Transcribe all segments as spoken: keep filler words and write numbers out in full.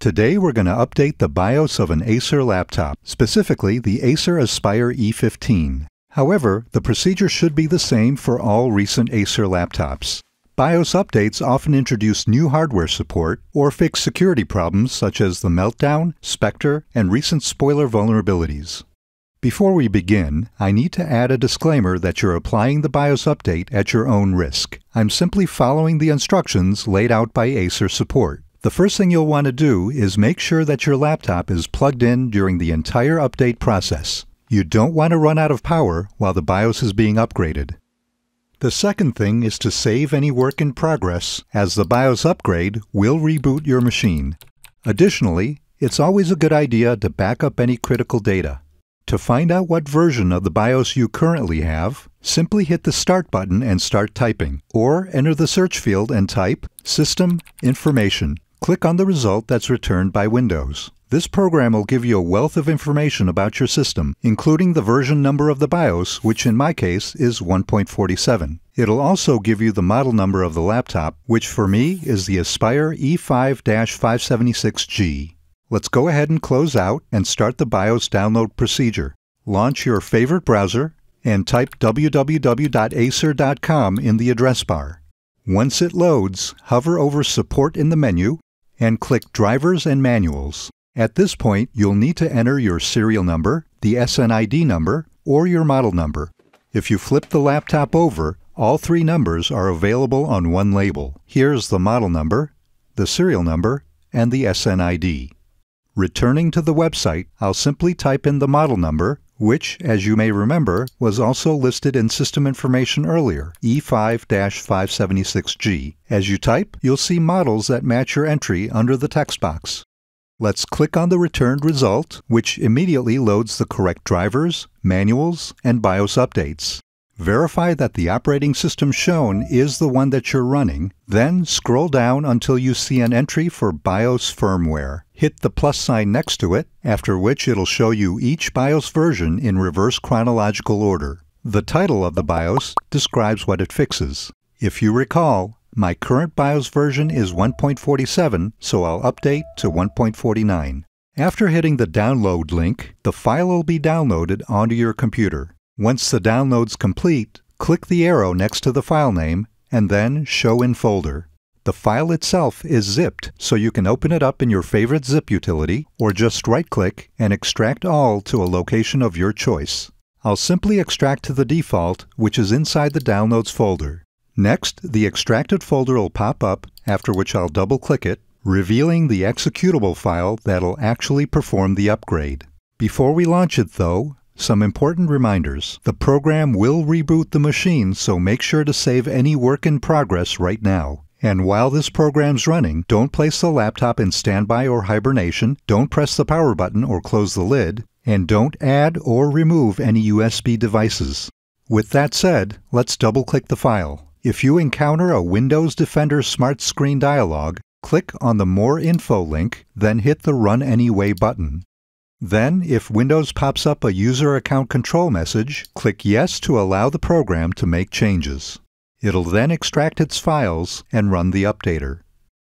Today we're going to update the BIOS of an Acer laptop, specifically the Acer Aspire E fifteen. However, the procedure should be the same for all recent Acer laptops. BIOS updates often introduce new hardware support or fix security problems such as the Meltdown, Spectre, and recent spoiler vulnerabilities. Before we begin, I need to add a disclaimer that you're applying the BIOS update at your own risk. I'm simply following the instructions laid out by Acer support. The first thing you'll want to do is make sure that your laptop is plugged in during the entire update process. You don't want to run out of power while the BIOS is being upgraded. The second thing is to save any work in progress, as the BIOS upgrade will reboot your machine. Additionally, it's always a good idea to back up any critical data. To find out what version of the BIOS you currently have, simply hit the Start button and start typing, or enter the search field and type System Information. Click on the result that's returned by Windows. This program will give you a wealth of information about your system, including the version number of the BIOS, which in my case is one point four seven. It'll also give you the model number of the laptop, which for me is the Aspire E five five seventy-six G. Let's go ahead and close out and start the BIOS download procedure. Launch your favorite browser and type w w w dot acer dot com in the address bar. Once it loads, hover over Support in the menu and click Drivers and Manuals. At this point, you'll need to enter your serial number, the S N I D number, or your model number. If you flip the laptop over, all three numbers are available on one label. Here's the model number, the serial number, and the S N I D. Returning to the website, I'll simply type in the model number, which, as you may remember, was also listed in System Information earlier, E five five seventy-six G. As you type, you'll see models that match your entry under the text box. Let's click on the returned result, which immediately loads the correct drivers, manuals, and BIOS updates. Verify that the operating system shown is the one that you're running, then scroll down until you see an entry for BIOS firmware. Hit the plus sign next to it, after which it'll show you each BIOS version in reverse chronological order. The title of the BIOS describes what it fixes. If you recall, my current BIOS version is one point four seven, so I'll update to one point four nine. After hitting the download link, the file will be downloaded onto your computer. Once the download's complete, click the arrow next to the file name and then Show in Folder. The file itself is zipped, so you can open it up in your favorite zip utility or just right-click and extract all to a location of your choice. I'll simply extract to the default, which is inside the Downloads folder. Next, the extracted folder will pop up, after which I'll double-click it, revealing the executable file that'll actually perform the upgrade. Before we launch it, though, some important reminders. The program will reboot the machine, so make sure to save any work in progress right now. And while this program's running, don't place the laptop in standby or hibernation, don't press the power button or close the lid, and don't add or remove any U S B devices. With that said, let's double-click the file. If you encounter a Windows Defender Smart Screen dialog, click on the More Info link, then hit the Run Anyway button. Then, if Windows pops up a User Account Control message, click Yes to allow the program to make changes. It'll then extract its files and run the updater.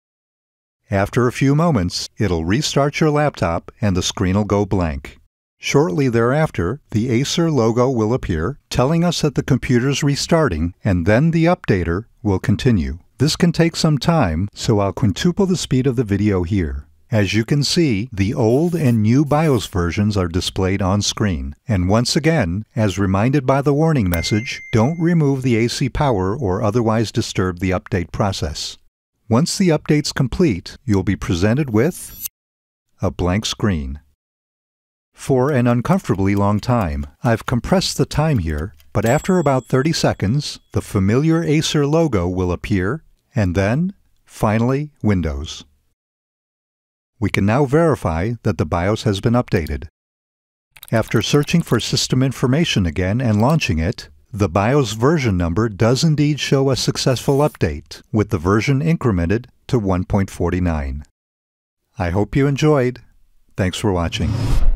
After a few moments, it'll restart your laptop and the screen will go blank. Shortly thereafter, the Acer logo will appear, telling us that the computer's restarting, and then the updater will continue. This can take some time, so I'll quintuple the speed of the video here. As you can see, the old and new BIOS versions are displayed on screen. And once again, as reminded by the warning message, don't remove the A C power or otherwise disturb the update process. Once the update's complete, you'll be presented with a blank screen. For an uncomfortably long time, I've compressed the time here, but after about thirty seconds, the familiar Acer logo will appear, and then, finally, Windows. We can now verify that the BIOS has been updated. After searching for system information again and launching it, the BIOS version number does indeed show a successful update, with the version incremented to one point four nine. I hope you enjoyed. Thanks for watching.